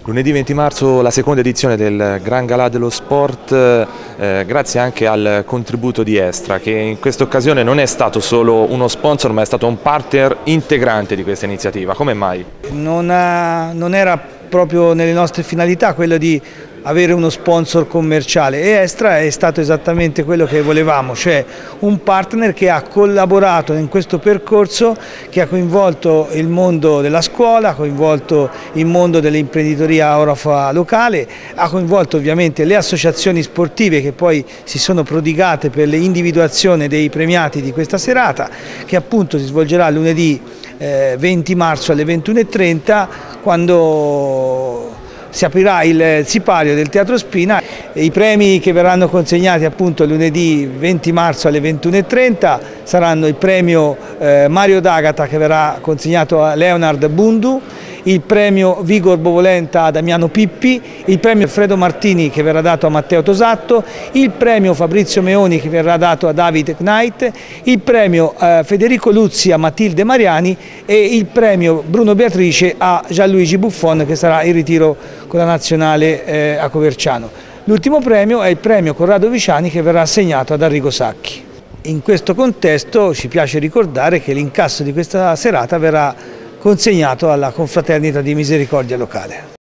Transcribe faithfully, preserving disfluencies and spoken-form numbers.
Lunedì venti marzo la seconda edizione del Gran Galà dello Sport, eh, grazie anche al contributo di Estra, che in questa occasione non è stato solo uno sponsor ma è stato un partner integrante di questa iniziativa. Come mai? Non, ha, non era proprio nelle nostre finalità quello di avere uno sponsor commerciale e Estra è stato esattamente quello che volevamo, cioè un partner che ha collaborato in questo percorso, che ha coinvolto il mondo della scuola, ha coinvolto il mondo dell'imprenditoria orofa locale, ha coinvolto ovviamente le associazioni sportive che poi si sono prodigate per l'individuazione dei premiati di questa serata, che appunto si svolgerà lunedì eh, venti marzo alle ventuno e trenta, quando si aprirà il sipario del Teatro Spina. I premi che verranno consegnati appunto lunedì venti marzo alle ventuno e trenta saranno il premio eh, Mario D'Agata, che verrà consegnato a Leonard Bundu, il premio Vigor Bovolenta a Damiano Pippi, il premio Alfredo Martini che verrà dato a Matteo Tosatto, il premio Fabrizio Meoni che verrà dato a David Knight, il premio eh, Federico Luzzi a Matilde Mariani e il premio Bruno Beatrice a Gianluigi Buffon, che sarà in ritiro con la nazionale eh, a Coverciano. L'ultimo premio è il premio Corrado Viciani, che verrà assegnato ad Arrigo Sacchi. In questo contesto ci piace ricordare che l'incasso di questa serata verrà consegnato alla Confraternita di Misericordia locale.